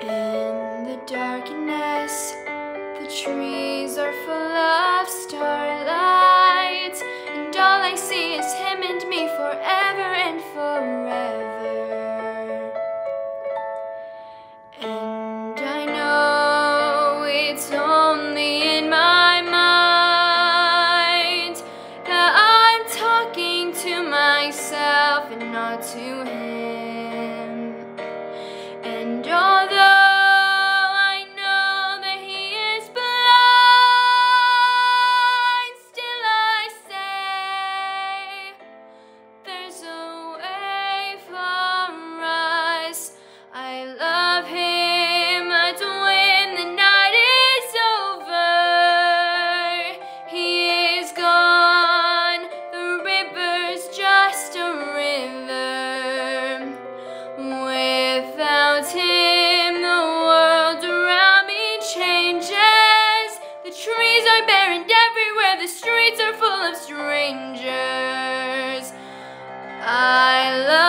In the darkness, the trees are full of starlight, and all I see is him and me forever and forever. And I know it's only in my mind that I'm talking to myself and not to him. And although I know that he is blind, still I say there's a way for us. I love him, but when the night is over, he is gone. The river's just a river. Without him, the world around me changes. The trees are bare and everywhere the streets are full of strangers. I love